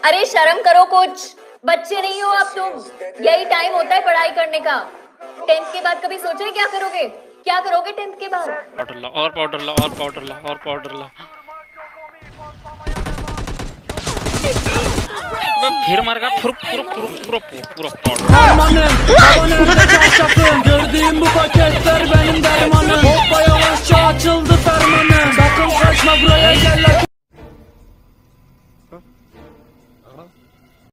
अरे शर्म करो कुछ, बच्चे नहीं हो आप तुम। यही टाइम होता है पढ़ाई करने का। 10th के बाद कभी सोचा है क्या करोगे? क्या करोगे 10th के बाद? पाउडर ला और पाउडर ला और पाउडर ला और पाउडर ला। फिर मार का पूरा पूरा पूरा पूरा powder. Amanım, babanın önünde çarşafım. Gördüğüm bu paketler benim dermanım.